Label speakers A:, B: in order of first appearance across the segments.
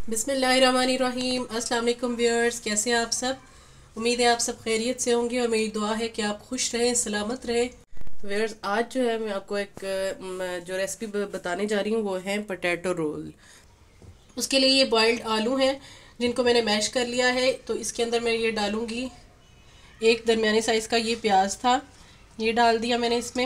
A: बिस्मिल्लाहिर्रहमानिर्रहीम। अस्सलाम वालेकुम व्यूअर्स, कैसे हैं आप सब। उम्मीद है आप सब खैरियत से होंगे और मेरी दुआ है कि आप खुश रहें, सलामत रहें। तो व्यूअर्स, आज जो है मैं आपको एक जो रेसिपी बताने जा रही हूँ वो है पोटैटो रोल। उसके लिए ये बॉइल्ड आलू हैं जिनको मैंने मैश कर लिया है। तो इसके अंदर मैं ये डालूँगी, एक दरमियाने साइज़ का ये प्याज था, ये डाल दिया मैंने इसमें।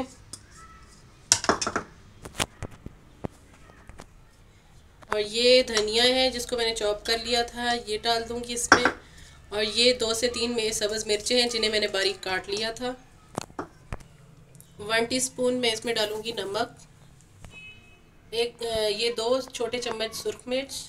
A: और ये धनिया है जिसको मैंने चॉप कर लिया था, ये डाल दूंगी इसमें। और ये 2 से 3 में सब्ज़ मिर्चें हैं जिन्हें मैंने बारीक काट लिया था। 1 टीस्पून मैं इसमें डालूंगी नमक। ये 2 छोटे चम्मच सुरख मिर्च।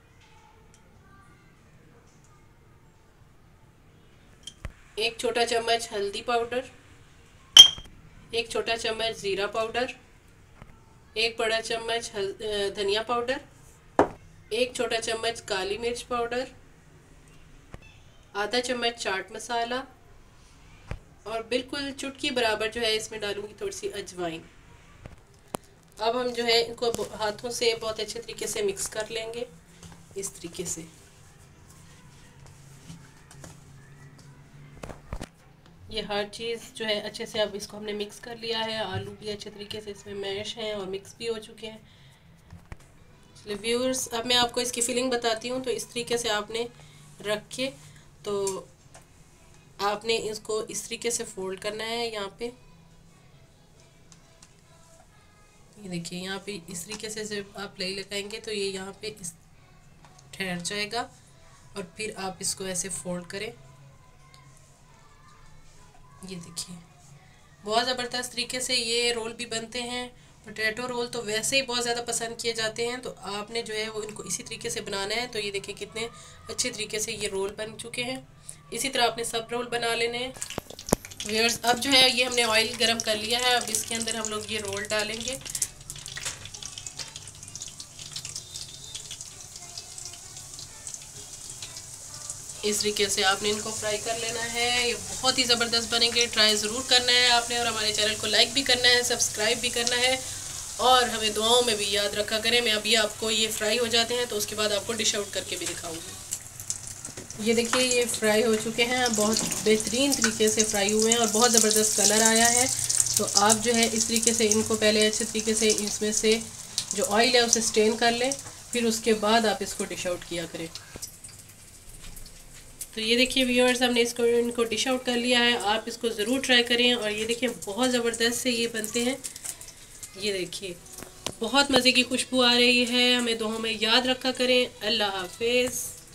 A: एक छोटा चम्मच हल्दी पाउडर। एक छोटा चम्मच ज़ीरा पाउडर। एक बड़ा चम्मच धनिया पाउडर। एक छोटा चम्मच काली मिर्च पाउडर। आधा चम्मच चाट मसाला। और बिल्कुल चुटकी बराबर जो है इसमें डालूंगी थोड़ी सी अजवाइन। अब हम जो है इनको हाथों से बहुत अच्छे तरीके से मिक्स कर लेंगे, इस तरीके से। ये हर चीज़ जो है अच्छे से अब इसको हमने मिक्स कर लिया है। आलू भी अच्छे तरीके से इसमें मैश हैं और मिक्स भी हो चुके हैं। चलिए व्यूअर्स, अब मैं आपको इसकी फिलिंग बताती हूँ। तो इस तरीके से आपने रख के, तो आपने इसको इस तरीके से फोल्ड करना है यहाँ पे। ये देखिए, यहाँ पे इस तरीके से जब आप लाई लगाएंगे तो ये यहाँ पे इस ठहर जाएगा। और फिर आप इसको ऐसे फोल्ड करें। ये देखिए, बहुत ज़बरदस्त तरीके से ये रोल भी बनते हैं। पोटैटो रोल तो वैसे ही बहुत ज़्यादा पसंद किए जाते हैं, तो आपने जो है वो इनको इसी तरीके से बनाना है। तो ये देखिए कितने अच्छे तरीके से ये रोल बन चुके हैं। इसी तरह आपने सब रोल बना लेने हैं व्यूअर्स। अब जो है ये हमने ऑयल गरम कर लिया है। अब इसके अंदर हम लोग ये रोल डालेंगे। इस तरीके से आपने इनको फ्राई कर लेना है। ये बहुत ही ज़बरदस्त बनेंगे, ट्राई ज़रूर करना है आपने। और हमारे चैनल को लाइक भी करना है, सब्सक्राइब भी करना है और हमें दुआओं में भी याद रखा करें। मैं अभी आपको ये फ्राई हो जाते हैं तो उसके बाद आपको डिश आउट करके भी दिखाऊंगी। ये देखिए, ये फ्राई हो चुके हैं, बहुत बेहतरीन तरीके से फ्राई हुए हैं और बहुत ज़बरदस्त कलर आया है। तो आप जो है इस तरीके से इनको पहले अच्छे तरीके से इसमें से जो ऑयल है उसे स्टेन कर लें, फिर उसके बाद आप इसको डिश आउट किया करें। तो ये देखिए व्यूअर्स, हमने इनको डिश आउट कर लिया है। आप इसको ज़रूर ट्राई करें। और ये देखिए बहुत ज़बरदस्त से ये बनते हैं। ये देखिए बहुत मज़े की खुशबू आ रही है। हमें दुआओं में याद रखा करें। अल्लाह हाफिज़।